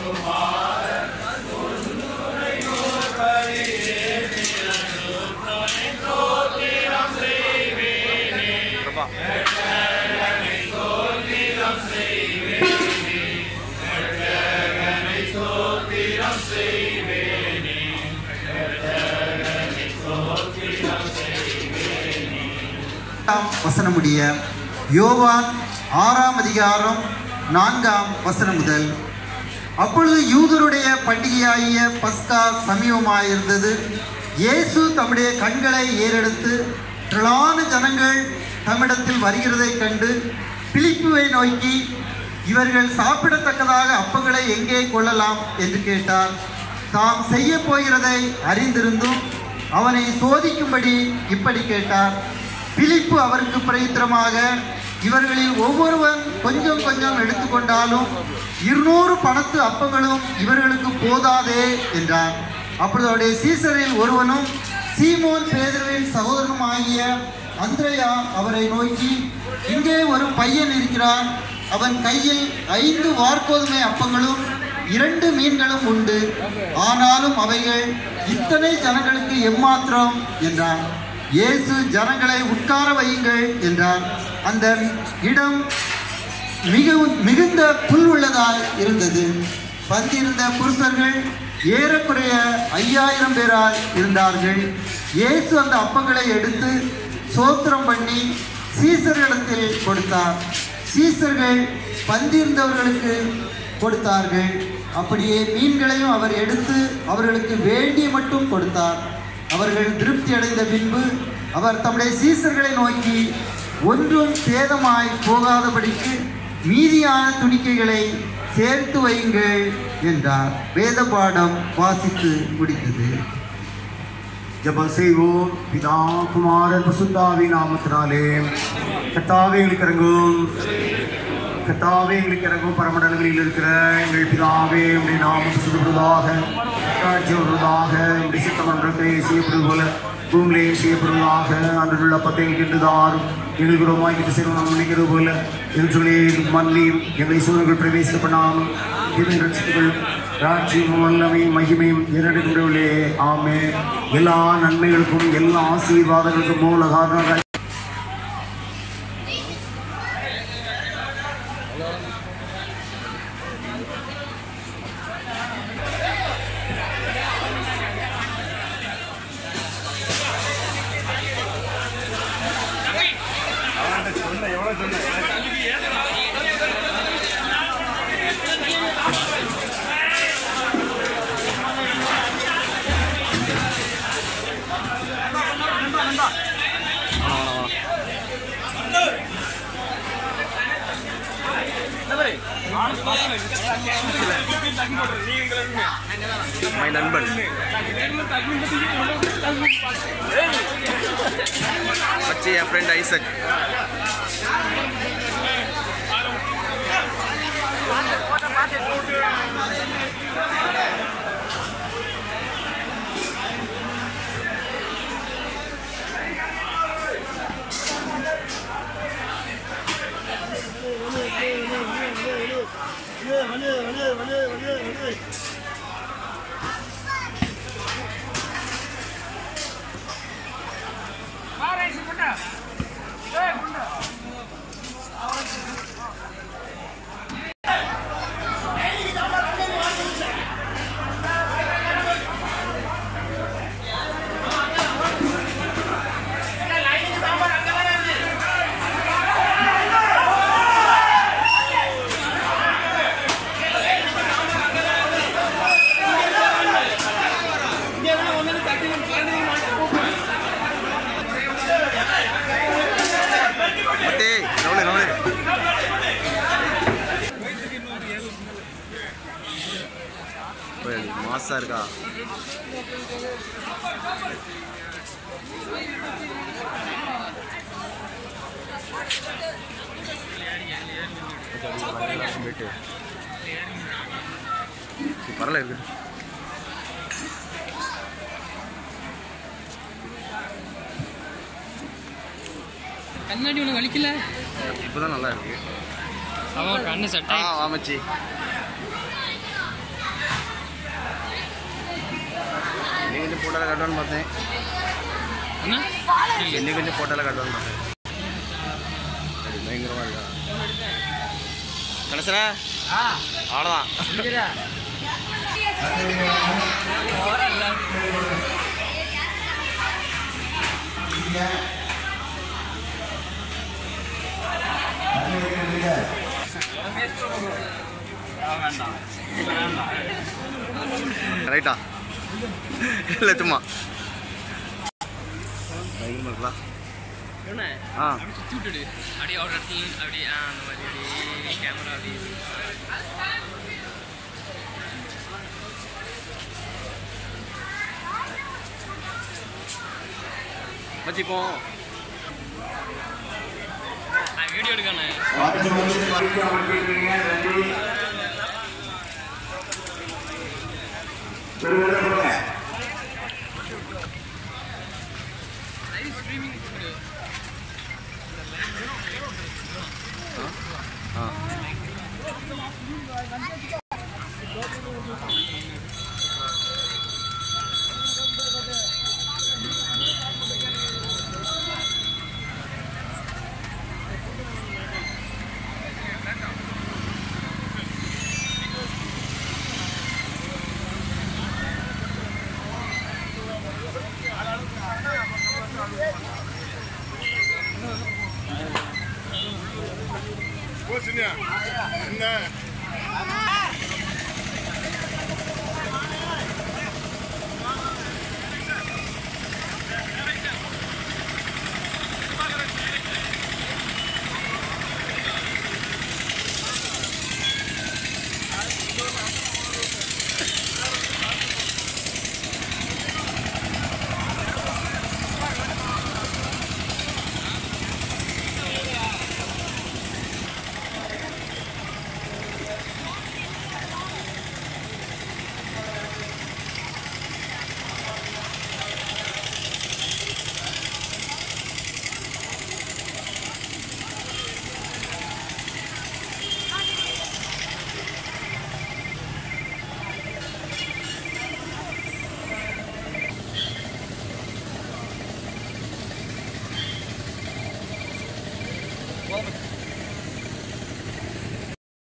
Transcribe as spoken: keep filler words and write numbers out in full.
வசனமுடைய யோவான் ஆறாம் அதிகாரம் நான்காம் வசனம் முதல். அப்பொழுது யூதருடைய பண்டிகையாகிய பஸ்கா சமீபமாயிருந்தது. இயேசு தம்முடைய கண்களை ஏறெடுத்து திரளான ஜனங்கள் தம்மிடத்தில் வருகிறதை கண்டு பிலிப்புவை நோக்கி, இவர்கள் சாப்பிடத்தக்கதாக அப்பங்களை எங்கே கொள்ளலாம் என்று கேட்டார். தாம் செய்ய போகிறதை அறிந்திருந்தும் அவனை சோதிக்கும்படி இப்படி கேட்டார். பிலிப்பு அவருக்கு பிரயுத்தரமாக, இவர்களில் ஒவ்வொருவன் கொஞ்சம் கொஞ்சம் எடுத்துக்கொண்டாலும் இருநூறு பணத்து அப்பங்களும் இவர்களுக்கு போதாதே என்றார். அப்பொழுது அவருடைய சீசரில் ஒருவனும் சீமோன் பேதுருவின் சகோதரனும் ஆகிய அந்திரேயா அவரை நோக்கி, இங்கே ஒரு பையன் இருக்கிறான், அவன் கையில் ஐந்து வார்கோதுமை அப்பங்களும் இரண்டு மீன்களும் உண்டு, ஆனாலும் அவைகள் இத்தனை ஜனங்களுக்கு எம்மாத்திரம் என்றான். இயேசு ஜனங்களை உட்கார வையுங்கள் என்றார். அந்த இடம் மிகவும் மிகுந்த புல் உள்ளதாய் இருந்தது. பந்திருந்த புருஷர்கள் ஏறக்குறைய ஐயாயிரம் பேரால் இருந்தார்கள். இயேசு அந்த அப்பங்களை எடுத்து சோத்திரம் பண்ணி சீசர்களிடத்தில் கொடுத்தார். சீசர்கள் பந்திருந்தவர்களுக்கு கொடுத்தார்கள். அப்படியே மீன்களையும் அவர் எடுத்து அவர்களுக்கு வேண்டிய மட்டும் கொடுத்தார். அவர்கள் திருப்தி அடைந்த பின்பு அவர் தம்முடைய சீசர்களை நோக்கி, ஒன்றும் சேதமாய் போகாதபடிக்கு மீதியான துணிக்கைகளை சேர்த்து வையுங்கள் என்றார். வேத பாடம் வாசித்து முடித்தது. ஜெபம் செய்வோம். பிதா குமாரன் பரிசுத்தாவின் நாமத்தினாலே. கர்த்தாவே எங்களுக்கு இறங்கும், கர்த்தாவே எங்களுக்கு இறங்கும். பரமண்டலங்களில் இருக்கிற எங்கள் பிதாவே, உடைய நாமம் சுடுவதாக, காட்சி வருவதாக, உடைய சித்தமன்றத்தை செய்யப்படுவது போல பூமியிலேயும் செய்யப்படுவதாக. அன்றுள்ள பத்தைகள் என்றுதான் எங்களுக்கு ரோமாய்க்கு செய்வோம். நாம் நினைக்கிறது போல எங்கள் சொல்லி மல்லியும் எங்களை சூழல்கள் பிரவேசிக்க பண்ணாமல் இதை ரட்சித்துகள் ராட்சியும் வல்லமையும் மகிமையும் இரண்டுகளே. ஆமே. எல்லா நன்மைகளுக்கும் எல்லா ஆசீர்வாதங்களுக்கும் மூல காரணங்கள் my நண்பன் பச்சை என் ஃப்ரெண்ட் ஐசக். மாசா இருக்கா? பரவாயில்ல இருக்கு. கண்ணாடி உனக்கு வலிக்கல? இப்பதான் நல்லா இருக்கு. அவன் கண்ணு சட்டை ஆ ஆமாச்சி. ஃபோட்டோவில் காட்டுவான்னு பார்த்தேன். இன்னும் கொஞ்சம் ஃபோட்டோவில் காட்டுவான்னு பார்த்தேன். பயங்கரமாக இருக்கா கணேசனா? அவ்வளோதான். ரைட்டா இல்லை சும்மா பயங்கரமாக ஆ சுற்றி விட்டுடு அப்படியே ஒரு இடத்துல அப்படியே ஆ அந்த மாதிரி அப்படியே கேமரா அப்படியே வச்சுப்போம். வீடியோ எடுக்கானே ஸ்ட்ரீமிங் ஆ என்ன போதும்.